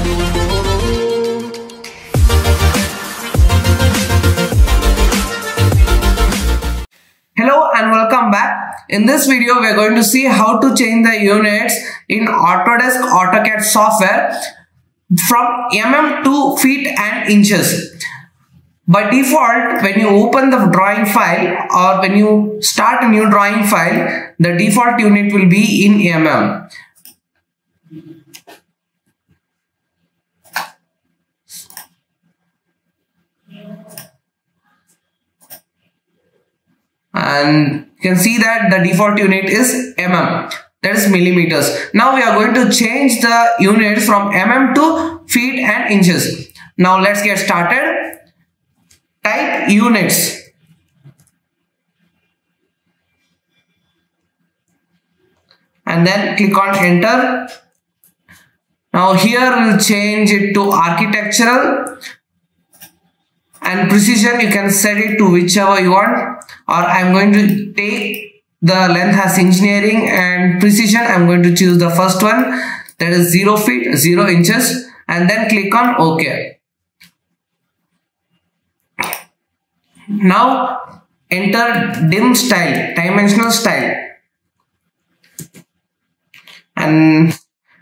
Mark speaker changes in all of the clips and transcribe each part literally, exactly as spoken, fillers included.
Speaker 1: Hello and welcome back. In this video, we are going to see how to change the units in Autodesk AutoCAD software from mm to feet and inches. By default, when you open the drawing file or when you start a new drawing file, the default unit will be in mm. And you can see that the default unit is mm, that is millimeters. Now we are going to change the unit from mm to feet and inches. Now let's get started. Type units. And then click on enter. Now here we'll change it to architectural. And precision, you can set it to whichever you want, or I'm going to take the length as engineering, and precision I'm going to choose the first one, that is zero feet, zero inches, and then click on OK. Now enter dim style, dimensional style, and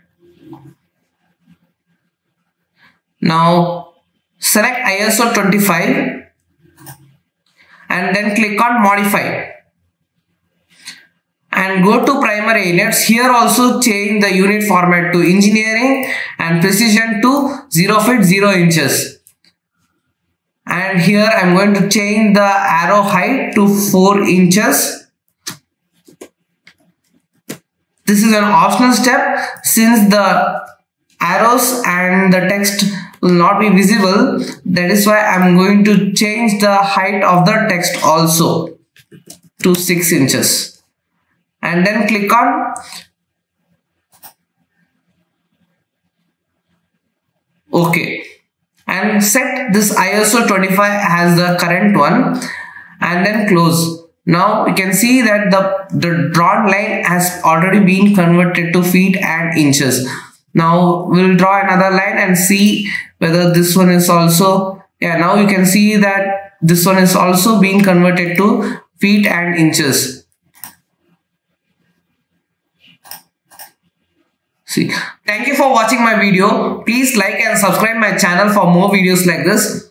Speaker 1: now select I S O twenty-five and then click on modify and go to primary units. Here also change the unit format to engineering and precision to zero feet, zero inches. And here I am going to change the arrow height to four inches. This is an optional step since the arrows and the text will not be visible. That is why I am going to change the height of the text also to six inches. And then click on OK. And set this I S O twenty-five as the current one and then close. Now you can see that the, the drawn line has already been converted to feet and inches. Now we'll draw another line and see whether this one is also, yeah, now you can see that this one is also being converted to feet and inches. See, thank you for watching my video. Please like and subscribe my channel for more videos like this.